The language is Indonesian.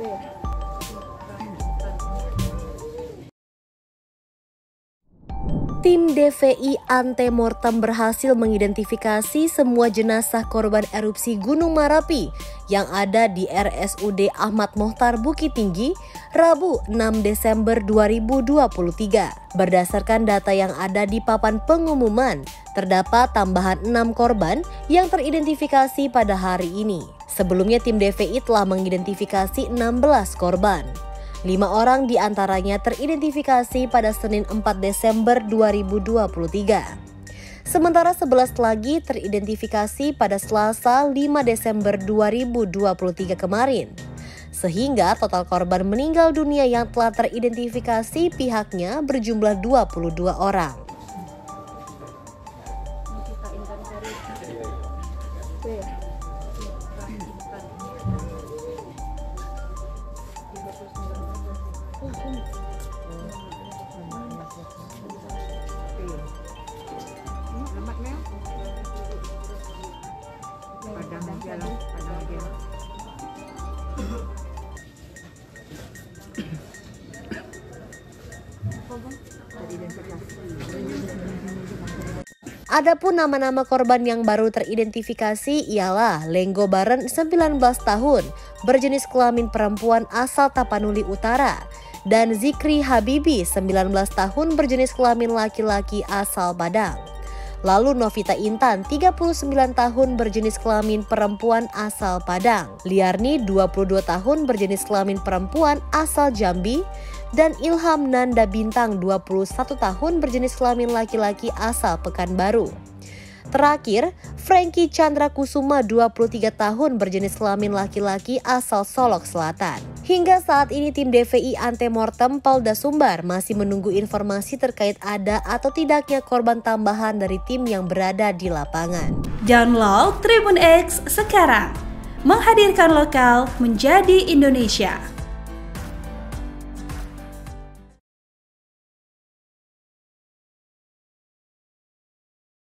Tim DVI Antemortem berhasil mengidentifikasi semua jenazah korban erupsi Gunung Merapi yang ada di RSUD Ahmad Mohtar Bukit Tinggi, Rabu 6 Desember 2023. Berdasarkan data yang ada di papan pengumuman, terdapat tambahan 6 korban yang teridentifikasi pada hari ini. Sebelumnya tim DVI telah mengidentifikasi 16 korban. 5 orang diantaranya teridentifikasi pada Senin 4 Desember 2023. Sementara 11 lagi teridentifikasi pada Selasa 5 Desember 2023 kemarin. Sehingga total korban meninggal dunia yang telah teridentifikasi pihaknya berjumlah 22 orang. Adapun nama-nama korban yang baru teridentifikasi ialah Lenggo Baren 19 tahun, berjenis kelamin perempuan asal Tapanuli Utara, dan Zikri Habibi 19 tahun berjenis kelamin laki-laki asal Padang. Lalu Novita Intan 39 tahun berjenis kelamin perempuan asal Padang, Liarni 22 tahun berjenis kelamin perempuan asal Jambi, dan Ilham Nanda Bintang 21 tahun berjenis kelamin laki-laki asal Pekanbaru. Terakhir, Frankie Chandra Kusuma 23 tahun berjenis kelamin laki-laki asal Solok Selatan. Hingga saat ini tim DVI Antemortem Polda Sumbar masih menunggu informasi terkait ada atau tidaknya korban tambahan dari tim yang berada di lapangan. Download Tribun X sekarang, menghadirkan lokal menjadi Indonesia.